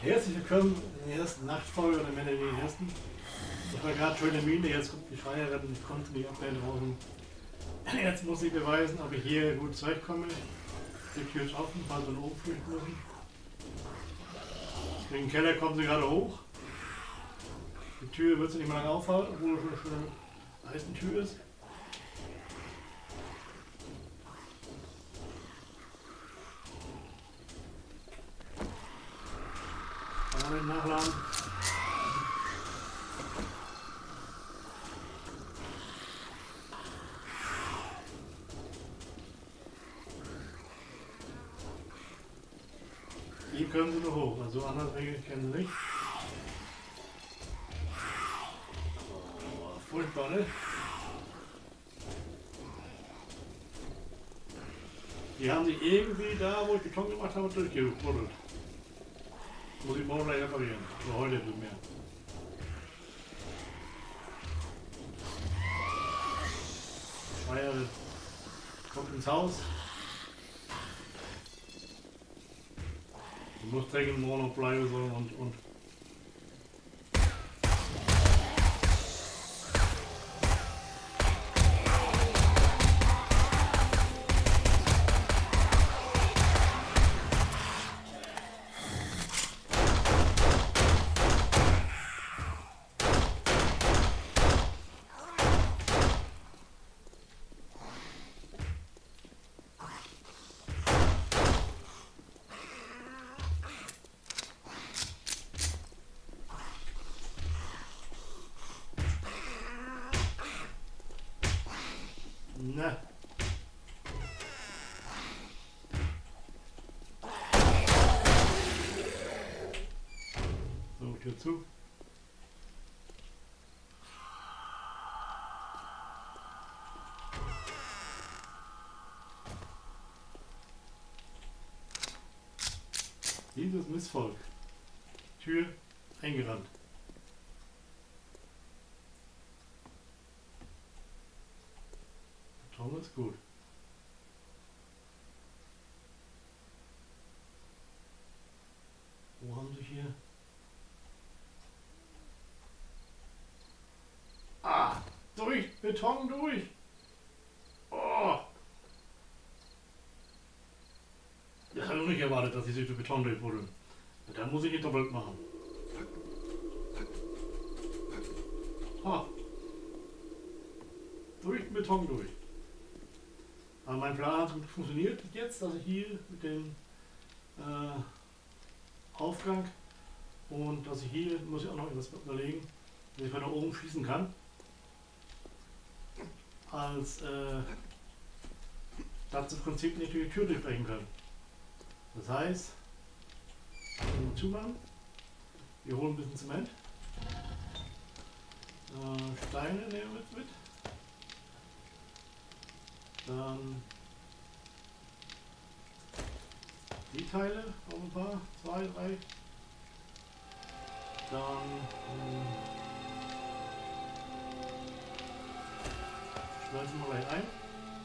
Herzlich willkommen in der ersten Nachtfolge oder wenn in der ersten. Ich war gerade schon in der Mine, jetzt kommt die Schreierin, ich konnte nicht abwehren draußen. Jetzt muss ich beweisen, ob ich hier gut zurechtkomme. Die Tür ist offen, falls wir einen Ofen flüchten müssen. In den Keller kommen sie gerade hoch. Die Tür wird sie nicht mehr lange aufhalten, obwohl es schon eine Eisentür ist. Nachladen. Hier können sie noch hoch, also andere Regeln kennen sie nicht. Oh, furchtbar, ne? Die haben sich irgendwie da, wo ich Beton gemacht habe, durchgebuddelt. Muss ich morgen gleich reparieren. Oder heute nicht mehr. Schreier kommt ins Haus. Du musst dringend morgen noch bleiben sollen und na. So, Tür zu. Dieses Missvolk. Tür eingerannt. Beton ist gut. Wo haben sie hier? Ah! Durch! Beton durch! Oh! Das habe ich nicht erwartet, dass sie sich durch Beton durchbuddeln. Da muss ich ihn doppelt machen. Ha! Durch den Beton durch. Aber mein Plan hat gut funktioniert jetzt, dass ich hier mit dem Aufgang und dass ich hier, muss ich auch noch etwas überlegen, dass ich von da oben schießen kann. Als dass im Prinzip nicht durch die Tür durchbrechen können. Das heißt, zumachen, wir holen ein bisschen Zement, Steine nehmen wir mit, dann die Teile, auch ein paar, 2, 3, dann schmelzen wir gleich ein.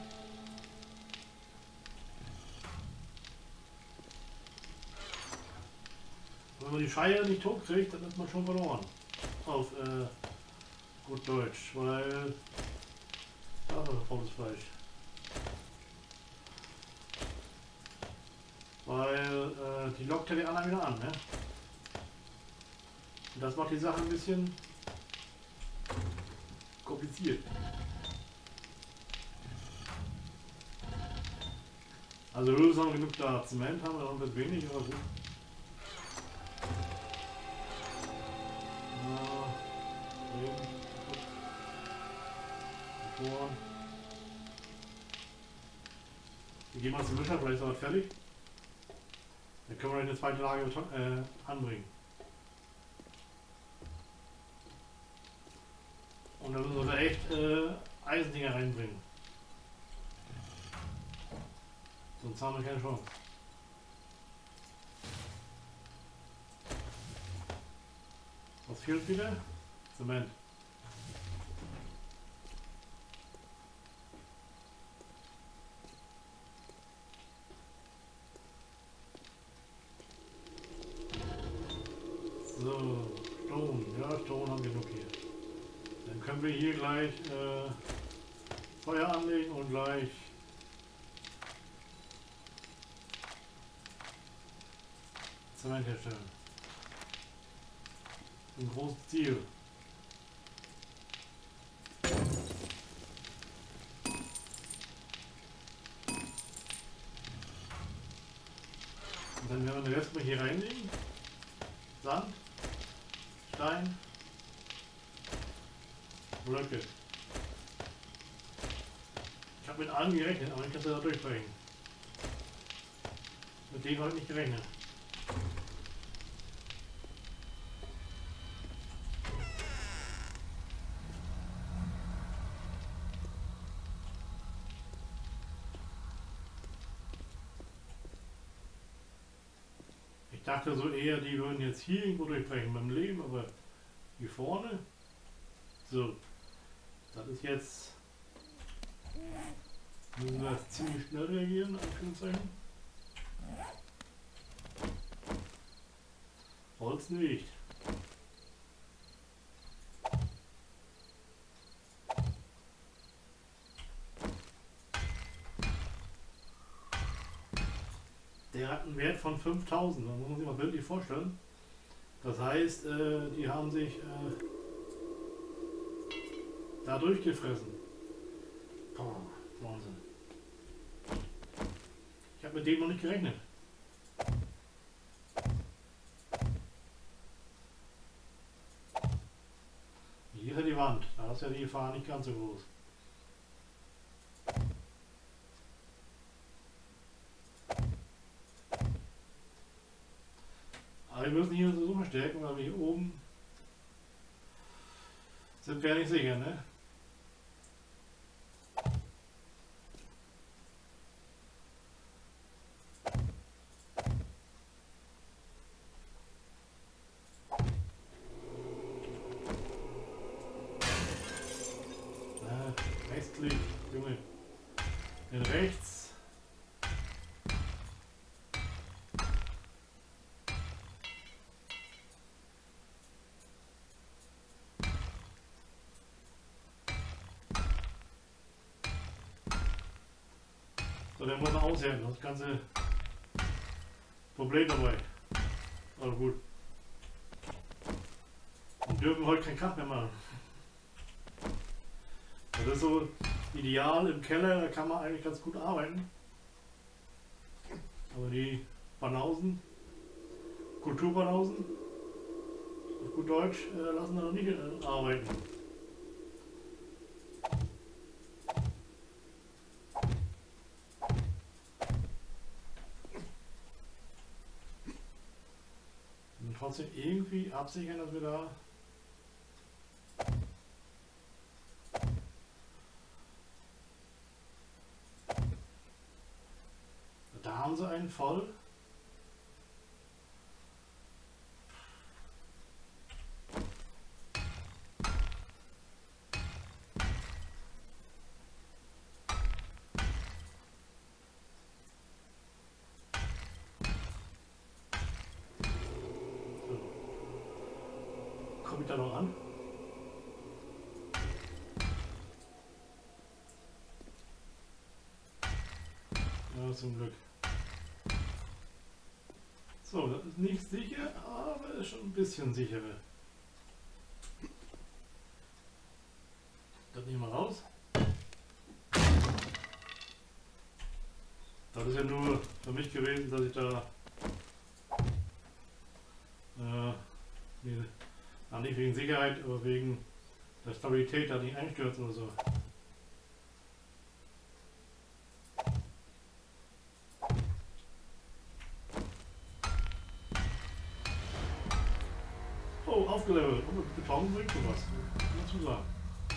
Wenn man die Scheibe nicht tot kriegt, dann ist man schon verloren. Auf gut Deutsch, weil das ist faules Fleisch. Weil die lockt ja die anderen wieder an, ne? Und das macht die Sache ein bisschen kompliziert. Also Lösung haben wir genug da. Zement haben wir noch ein bisschen wenig, aber gut. Wir gehen mal zum Mischer, vielleicht ist er fertig. Dann können wir eine zweite Lage anbringen. Und dann müssen wir da echt Eisendinger reinbringen. Sonst haben wir keine Chance. Was fehlt wieder? Zement. So, Stone. Ja, Stone haben wir genug hier. Dann können wir hier gleich Feuer anlegen und gleich Zement herstellen. Ein großes Ziel. Und dann werden wir den Rest mal hier reinlegen. Sand, Stein, Blöcke. Ich habe mit allen gerechnet, aber ich kann es da durchbringen. Mit denen habe ich nicht gerechnet. Ich dachte so eher, die würden jetzt hier irgendwo durchbrechen beim Leben, aber hier vorne. So, das ist jetzt. Müssen wir jetzt ziemlich schnell reagieren, Anführungszeichen. Holz nicht. Der hat einen Wert von 5000, das muss man sich mal bildlich vorstellen. Das heißt, die haben sich da durchgefressen. Boah, Wahnsinn. Ich habe mit dem noch nicht gerechnet. Hier ist ja die Wand, da ist ja die Gefahr nicht ganz so groß. Aber wir müssen hier so verstärken, weil wir hier oben sind wir ja nicht sicher, ne? Rechtsklick, Junge. Den rechts. So, der muss man aushängen, das ganze Problem dabei. Aber gut. Und dürfen heute keinen Krach mehr machen. Das ist so ideal im Keller, da kann man eigentlich ganz gut arbeiten. Aber die Banausen, Kulturbanausen, auf gut Deutsch, lassen da noch nicht arbeiten. Und trotzdem irgendwie absichern, dass wir da haben sie einen voll. So. Komme ich da noch an? Ja, zum Glück. So, das ist nicht sicher, aber ist schon ein bisschen sicherer. Das nehmen wir raus. Das ist ja nur für mich gewesen, dass ich da nicht wegen Sicherheit, aber wegen der Stabilität da nicht einstürzen oder so. Oh, aufgelevelt. Oh, mit Beton bringt sowas. Muss man sagen.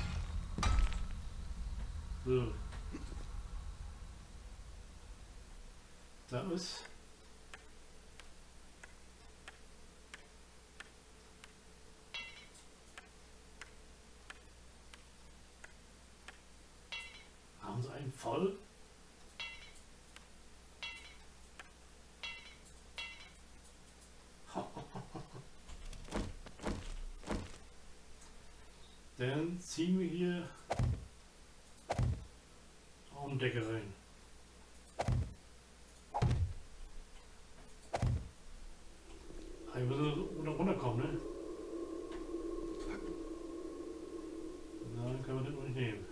So. Da ist. Haben sie einen voll? Dann ziehen wir hier Raumdecke rein. Ich muss runterkommen, ne? Dann können wir das noch nicht nehmen.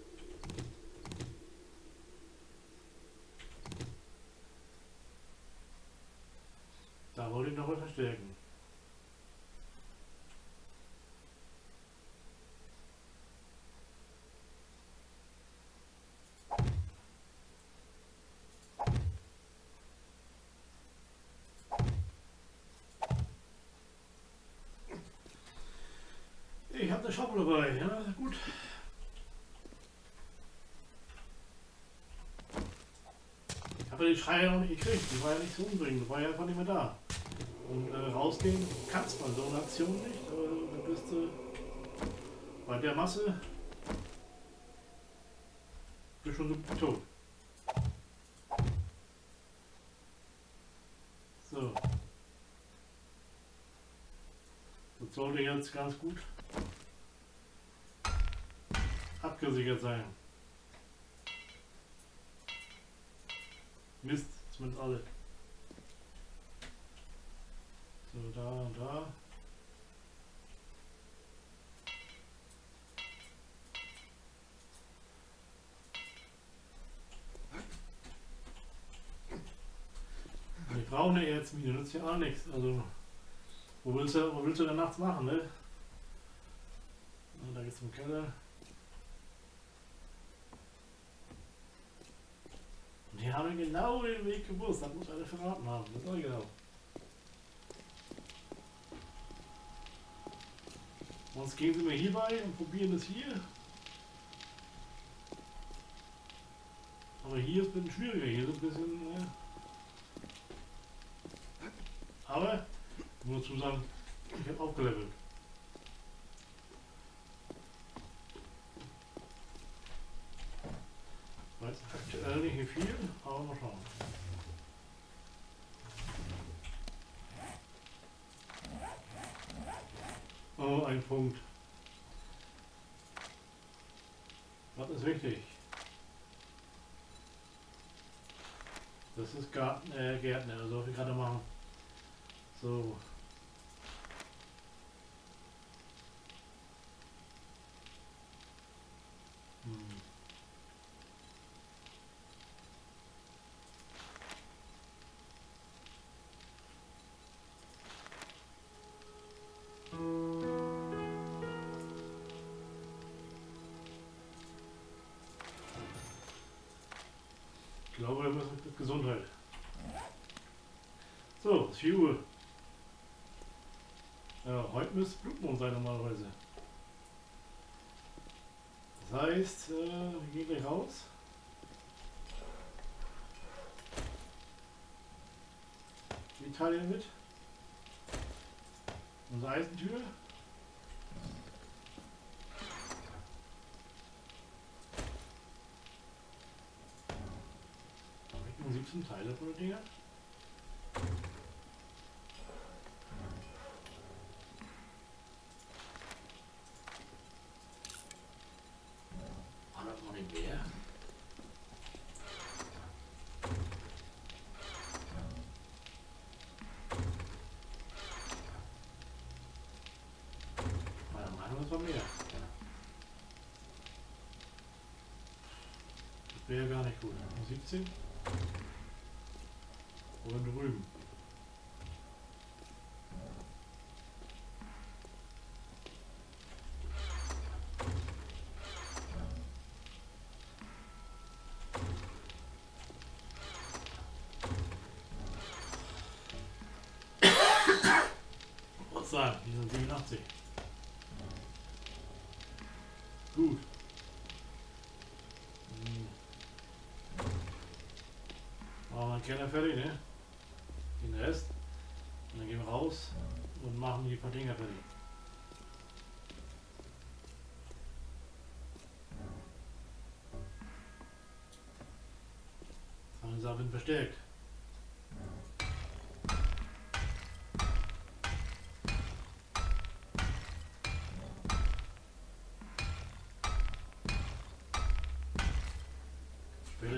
Da wollte ich noch mal verstärken. Ich habe eine Schaufel dabei, ja, gut. Ich habe die Schreier noch nicht gekriegt, die war ja nicht so umdringend, die war ja einfach nicht mehr da. Und rausgehen kannst man so eine Aktion nicht, aber dann bist du bei der Masse bist schon so gut tot. So. Das sollte jetzt ganz gut abgesichert sein. Mist, zumindest alle. So, da und da. Ich brauche eine Erzmine, nützt ja auch nichts. Also, wo willst du denn nachts machen, ne? Da geht's zum Keller. Und die haben genau den Weg gewusst, das muss einer verraten haben, das war genau. Sonst gehen sie mir hierbei und probieren es hier. Aber hier ist es ein bisschen schwieriger, hier ist es ein bisschen. Aber, ich muss dazu sagen, ich habe aufgelevelt. Weiß aktuell nicht viel, aber mal schauen. Oh, ein Punkt. Das ist wichtig. Das ist Gärtner, also was wir gerade machen. So. Ich glaube, wir müssen mit Gesundheit. So, es ist 4 Uhr. Ja, heute müsste Blutmond sein normalerweise. Das heißt, wir gehen gleich raus. Die Italien mit. Unsere Eisentür. Da habe ich nur 17 Teile von den Dinger. War das noch nicht mehr? Meiner Meinung nach war mehr. Das wäre ja gar nicht gut. 17? Oder drüben. Was sagen? Die sind 87. Gut. Machen wir den Keller fertig, ne? Den Rest. Und dann gehen wir raus und machen die paar Dinger fertig. Das haben wir Sachen verstärkt.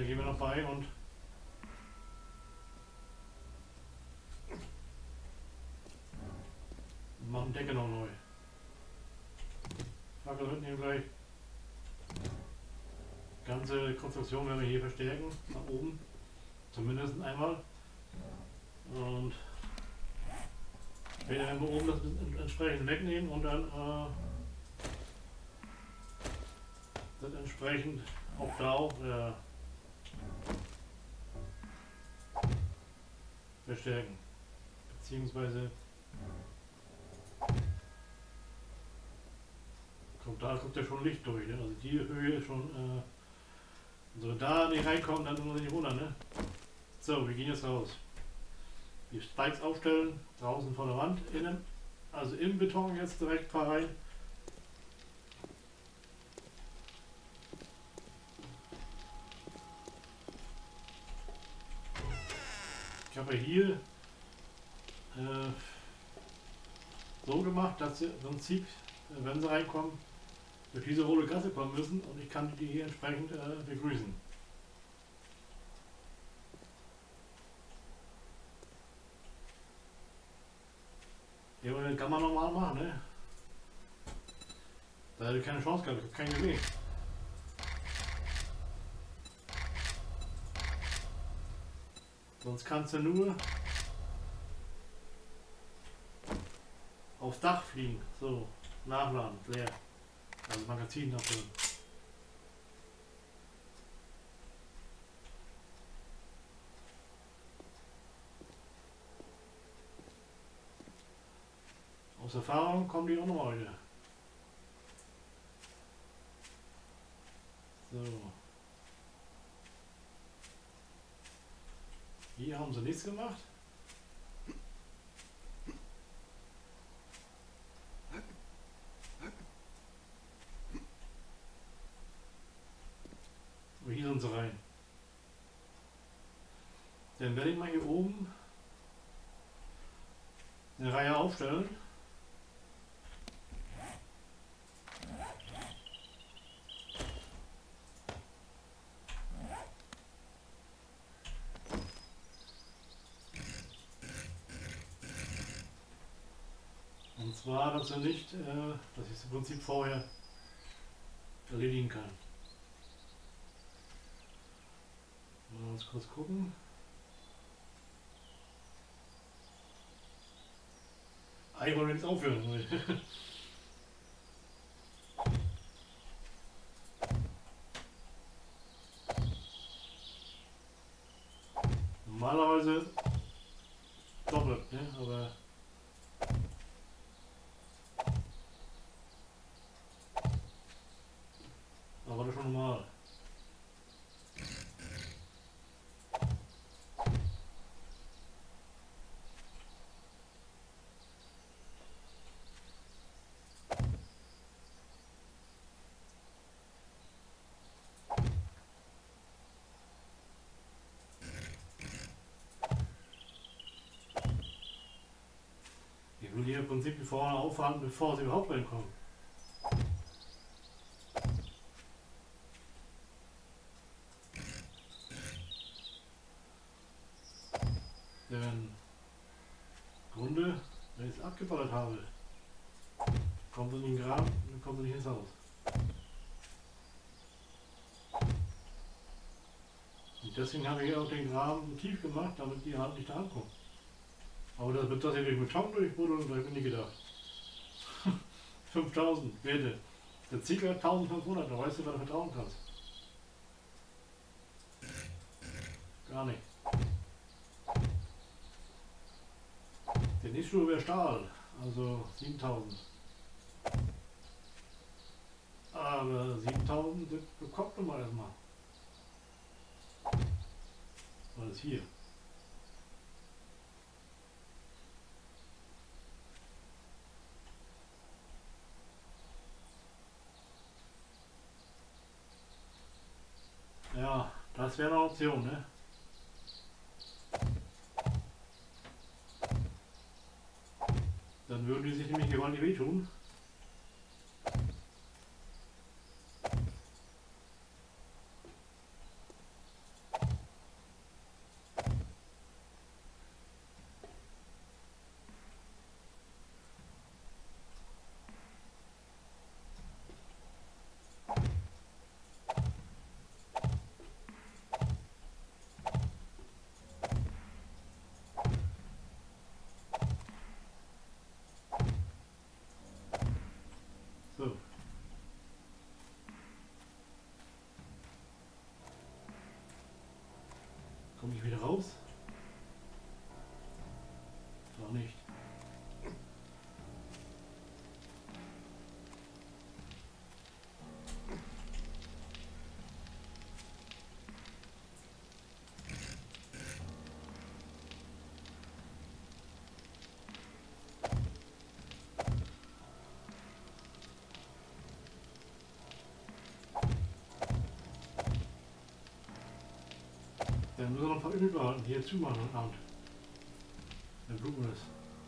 gehen wir noch bei und machen Decke noch neu. Fackel mitnehmen gleich. Ganze Konstruktion werden wir hier verstärken, nach oben. Zumindest einmal. Und später werden wir oben das entsprechend wegnehmen und dann das entsprechend auch da auch verstärken. Beziehungsweise kommt ja schon Licht durch, ne? Also die Höhe ist schon, also da nicht reinkommen, dann muss ich nicht runter, ne? So, wir gehen jetzt raus. Die Spikes aufstellen, draußen vor der Wand, innen, also im Beton jetzt direkt rein. Ich habe hier so gemacht, dass sie im Prinzip, wenn sie reinkommen, durch diese rote Gasse kommen müssen und ich kann die hier entsprechend begrüßen. Ja, aber das kann man normal machen, ne? Da hätte ich keine Chance gehabt, ich habe keinen Weg. Sonst kannst du nur aufs Dach fliegen, so, nachladen, leer. Also Magazin abfüllen. Aus Erfahrung kommen die auch noch heute. So. Hier haben sie nichts gemacht. Aber hier sind sie rein. Dann werde ich mal hier oben eine Reihe aufstellen. Und zwar, dass er nicht, dass ich es im Prinzip vorher erledigen kann. Mal uns kurz gucken. Ich wollte jetzt aufhören. Normalerweise doppelt, ne? Aber das ist schon normal. Ich will hier im Prinzip die vorne aufhalten, bevor sie überhaupt reinkommen. Denn Grunde, wenn ich es abgeballert habe, kommt es in den Graben und dann kommt es nicht ins Haus. Und deswegen habe ich auch den Graben tief gemacht, damit die halt nicht da ankommt. Aber das wird das hier durch Beton durchbuddeln, da habe ich mir nie gedacht. 5000 Werte. Der Ziegler 1500, da weißt du, wer du vertrauen kannst. Gar nicht. Der nächste Schuh wäre Stahl, also 7000. Aber 7000, das bekommt man erstmal. Was ist hier? Ja, das wäre eine Option, ne? Dann würden die sich nämlich gewaltig wehtun. wieder raus? Doch nicht. Dann müssen wir noch ein paar Öl behalten, hier zumachen am Abend. Dann gucken wir das.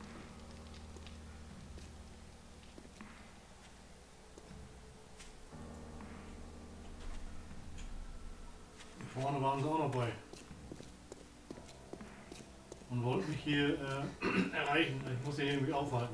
Hier vorne waren sie auch noch bei. Und wollten mich hier erreichen. Ich muss hier irgendwie aufhalten.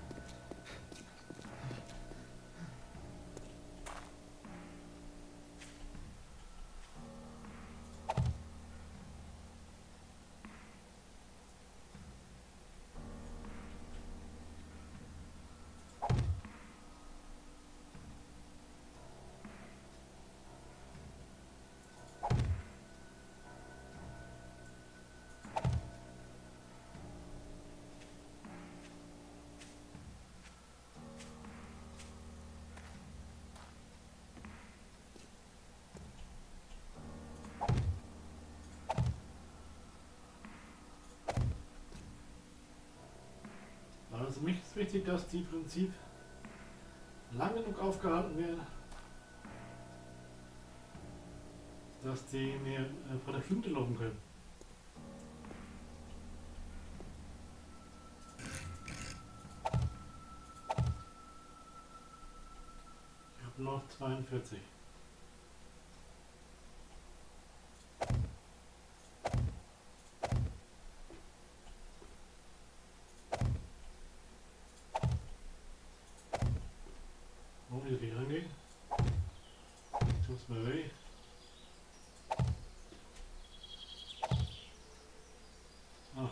Also für mich ist wichtig, dass die im Prinzip lang genug aufgehalten werden, dass die mir von der Flinte laufen können. Ich habe noch 42. Oh, hier die rangehen. Tut's mir weh. Ah.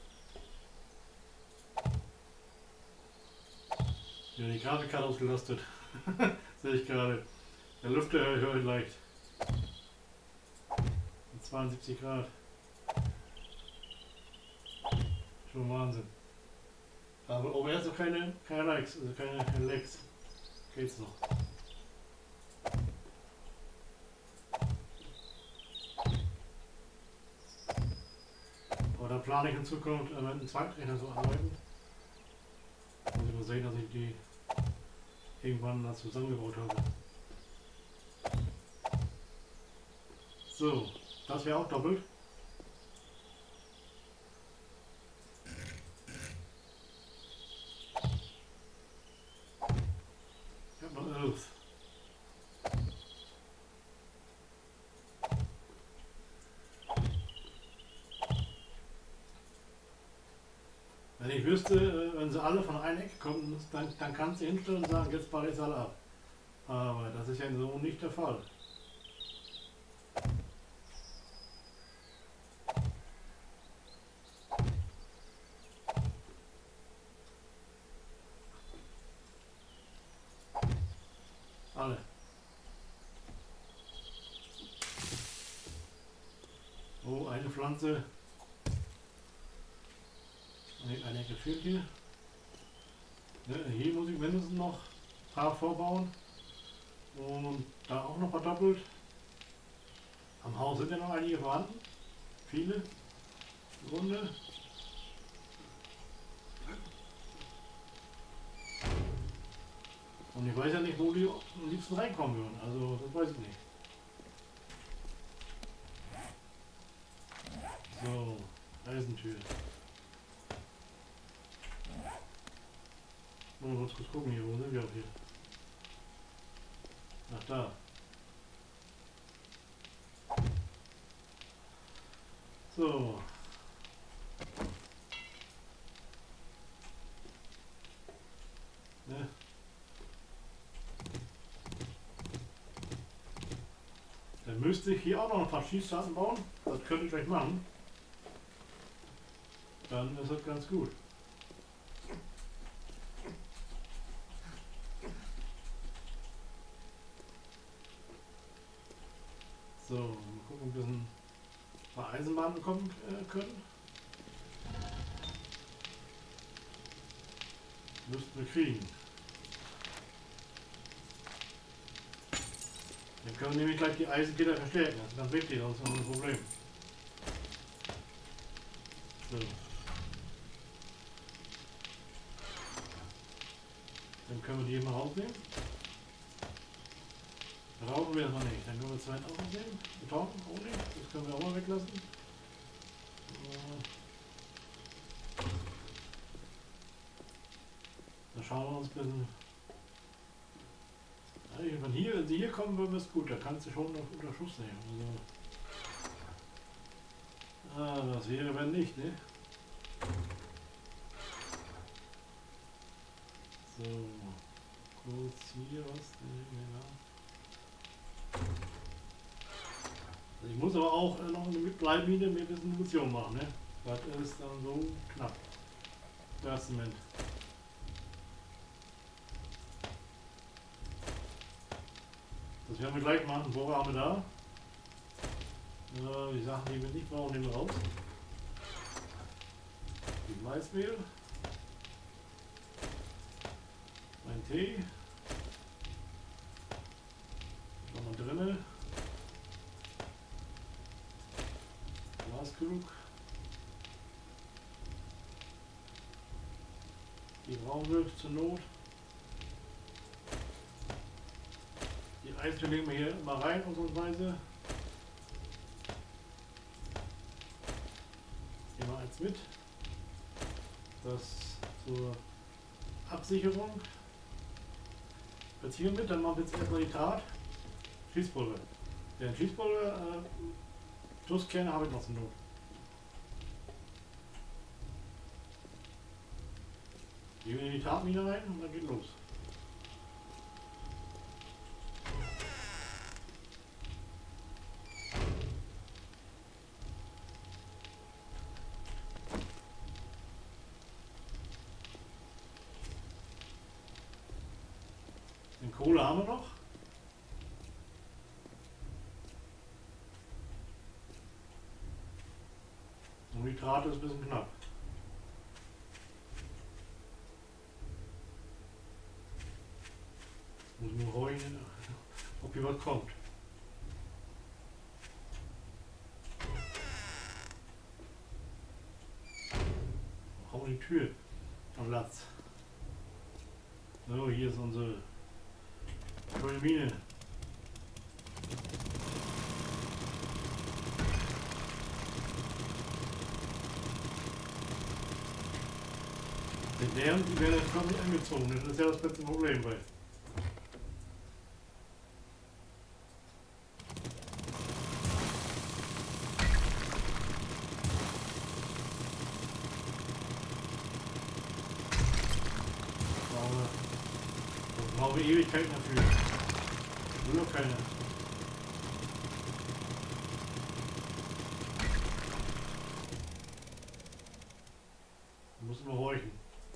Ja, die Grafikkarte ausgelastet. Sehe ich gerade. Der Lüfter höre ich leicht. 72 Grad. Schon Wahnsinn. Aber OBS noch keine Likes, also keine Lags. Geht's noch. Aber da plane ich in Zukunft mit einem Zweitrechner zu arbeiten. Muss ich mal sehen, dass ich die irgendwann mal zusammengebaut habe. So, das wäre auch doppelt. Ich habe noch 11. Wenn ich wüsste, wenn sie alle von einer Ecke kommen, dann kannst du hinstellen und sagen, jetzt baue ich es alle ab. Aber das ist ja so nicht der Fall. Alle. Oh, eine Pflanze. Eine Ecke fehlt hier. Ja, hier muss ich mindestens noch ein paar vorbauen. Und da auch noch verdoppelt. Am Haus sind ja noch einige vorhanden. Viele. Im Grunde. Und ich weiß ja nicht, wo die am liebsten reinkommen würden. Also das weiß ich nicht. So, Eisentür. Mal kurz gucken hier, wo sind wir auch hier? Ach da. So. Ne? Dann müsste ich hier auch noch ein paar Schießscharten bauen. Das könnte ich gleich machen. Dann ist das ganz gut. So, mal gucken, ein bisschen 2 Eisenbahnen bekommen können. Müssten wir kriegen. Dann können wir nämlich gleich die Eisengitter verstärken. Das ist ganz wichtig, sonst haben wir ein Problem. So. Dann können wir die hier mal rausnehmen. Brauchen wir das noch nicht. Dann können wir 2 auch rausnehmen. Beton auch nicht. Das können wir auch mal weglassen. Dann schauen wir uns ein bisschen. Von hier, wenn sie hier kommen, würden wir es gut. Da kannst du schon noch unter Schuss nehmen. Also, das wäre wenn nicht, ne? So, kurz hier was. Also ich muss aber auch noch eine Bleimine mir ein bisschen Munition machen, ne? Das ist dann so knapp. Das Zement. Das werden wir gleich machen. Bohrer haben wir da. Die Sachen, die wir nicht brauchen, nehmen wir raus. Die Maismehl. Ein Tee. Nochmal drinne. Glaskrug. Die brauchen wir zur Not. Die Eismehl legen wir hier mal rein, ausnahmsweise. Hier mal eins mit. Das zur Absicherung. Jetzt hier mit, dann machen wir jetzt erstmal Nitrat. Schießpulver. Ja, Schießpulver, Schusskerne habe ich noch zur Not. Gehen wir in die Nitratmine rein und dann geht los. Den Kohle haben wir noch. Und Nitrat ist ein bisschen knapp. Muss nur horchen, ob hier was kommt. Auch die Tür am Platz. So, hier ist unsere schöne Mine. Die Leeren, die werden jetzt kaum nicht angezogen. Das ist ja das letzte Problem bei. Da brauchen wir Ewigkeiten dafür. Nur keine. Da müssen wir horchen.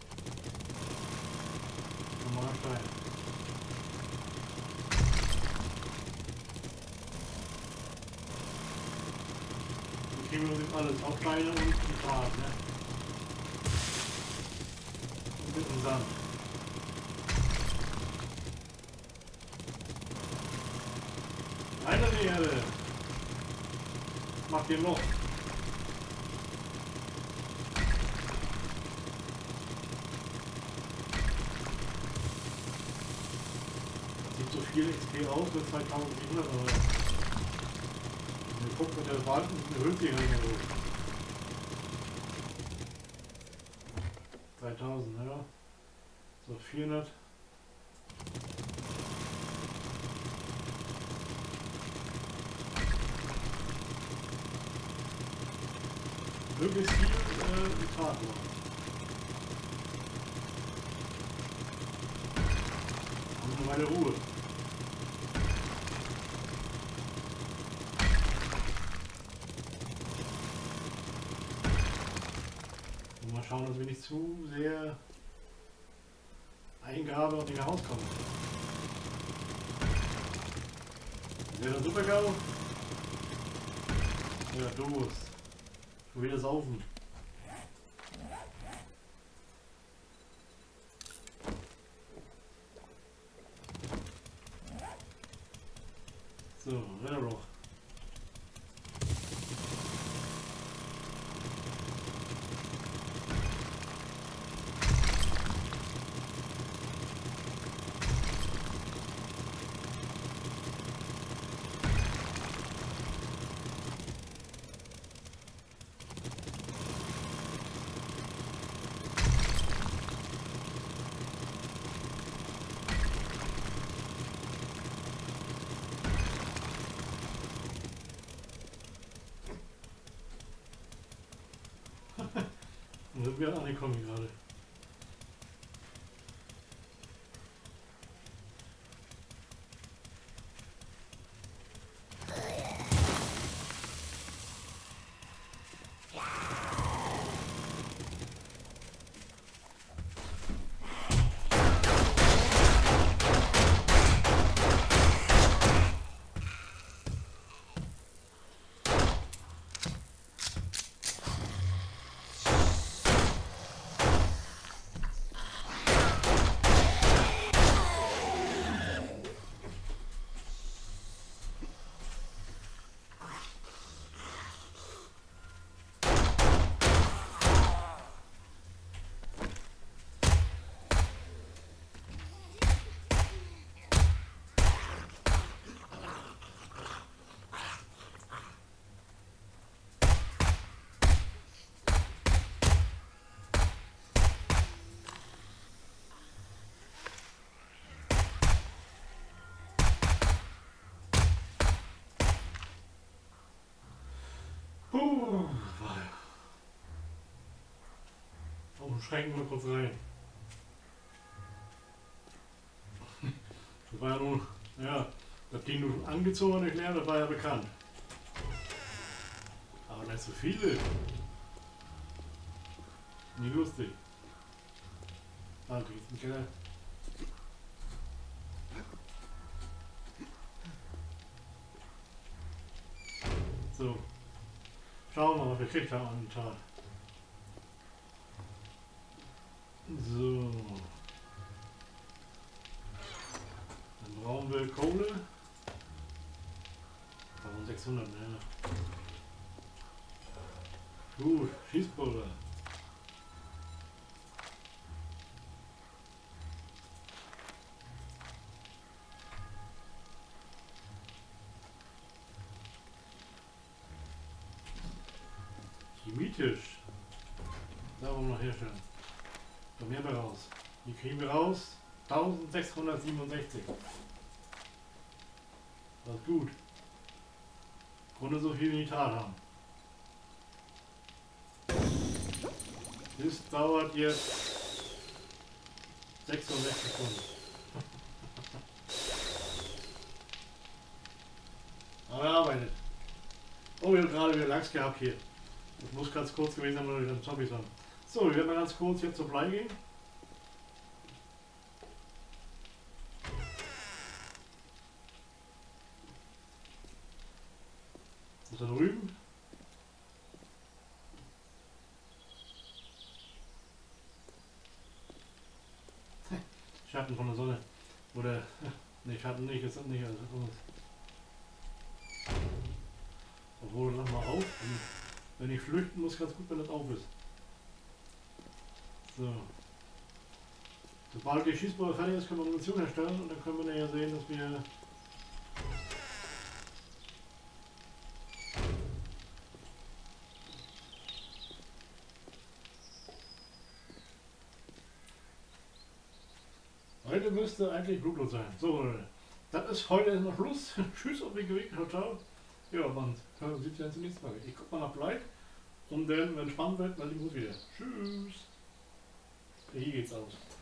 Normaler Stein. Hier kriegen wir uns alles. Auch Steine und Nitrat, ne? Und mit dem Sand. Einer die Erde. Macht ihr noch. Das sieht so viel XP aus mit 2700, aber wenn ihr guckt mit der Balken, eine Hülse so. 3000, ja. So 400. Möglichst viel Nitrat machen. Haben wir meine Ruhe. Und mal schauen, dass wir nicht zu sehr eingraben und nicht rauskommen. Das wäre super GAU. Ja, du musst. Schon wieder saufen. So, Ritterloch. Und sind wir angekommen gerade. Oh, schränken wir kurz rein. Das war ja nun, ja, das Ding nun angezogen erklärt, das war ja bekannt. Aber nicht so viele. Nie lustig. Ah, du gehst in den Keller. So. Schauen wir mal, was wir gekriegt haben an den Tag. So. Dann brauchen wir Kohle. 1600, ne? Gut, Schießpulver. Chemietisch. Da wollen wir noch herstellen. Da mehr wir raus. Die kriegen wir raus. 1667. Das ist gut. Grunde so viel Nitrat haben. Das dauert jetzt 66 Stunden. Aber er arbeitet. Oh, wir haben gerade wieder Lachs gehabt hier. Das muss ganz kurz gewesen sein, weil wir dann Zombies haben. So, wir werden mal ganz kurz hier zur Blei gehen. Und da drüben. Schatten von der Sonne. Oder, ne, Schatten nicht, ist das nicht. Also, obwohl, lass mal auf. Wenn ich flüchten muss, ganz gut, wenn das auf ist. So. Sobald die Schießpulver fertig ist, können wir Munition herstellen und dann können wir ja sehen, dass wir heute müsste eigentlich blutlos sein. So, Leute. Das ist heute noch Schluss. Tschüss auf den Weg. Ciao. Ja, man sieht sich zum nächsten Mal. Ich guck mal nach Blei und dann, wenn es spannend wird, melde ich mich wieder. Tschüss. Hier geht's aus.